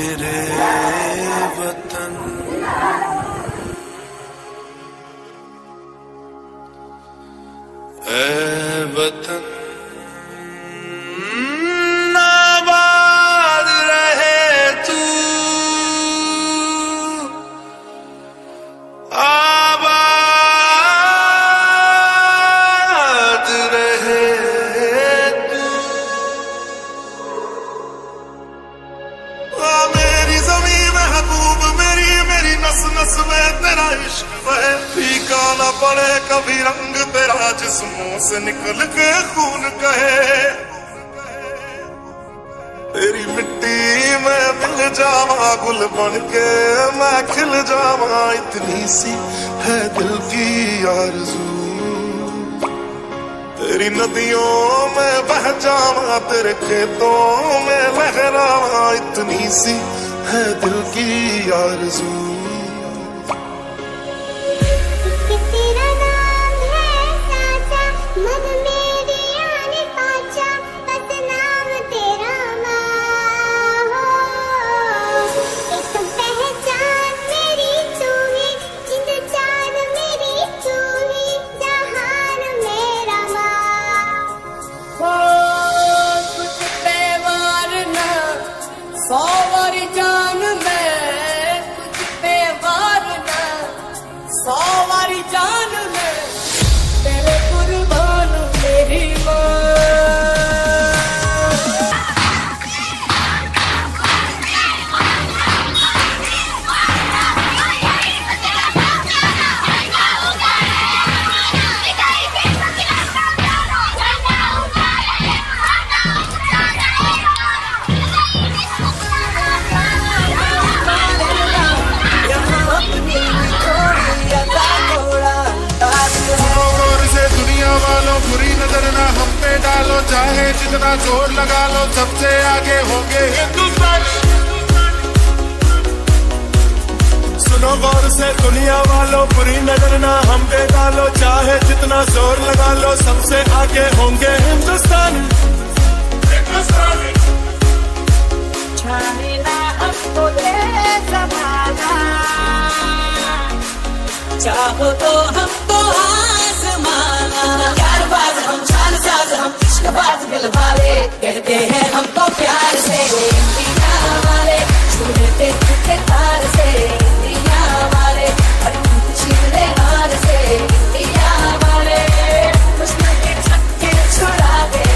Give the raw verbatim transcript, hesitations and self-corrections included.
मेरे वतन ऐ वतन आबाद रहे तू, आबाद रहे तू। आ मेरी ज़मीं महबूब मेरी मेरी नस नस में तेरा इश्क बहे, फीका न पड़े कभी रंग तेरा जिस्मों से निकल के खून कहे। तेरी मिट्टी में मिल जावा गुल बन के मैं खिल जावा, इतनी सी है दिल की आरज़ू। तेरी नदियों में बह जावा तेरे खेतों में लहरावा, इतनी सी है दिल की आरज़ू। सौवारी जान में कुछ पे वारना, सौवारी जान में तेरे कुर्बान मेरी माँ। बुरी नजर ना हम पे डालो, चाहे जितना जोर लगा लो सबसे आगे होंगे हिंदुस्तान। सुनो गौर से दुनिया वालों, बुरी नजर ना हम पे डालो, चाहे जितना जोर लगा लो सबसे आगे होंगे हिंदुस्तान। चाहे ना हमको ये ज़माना, चाहो तो हमको आज़माना। यारबाज़ हम जानसाज़ हम इश्क़बाज़ दिलवाले, कहते हैं हमको प्यार से इंडिया वाले, छूते छूते तार से इंडिया वाले, और छीले हार से इंडिया वाले, दुश्मन के छक्के छुड़ा दे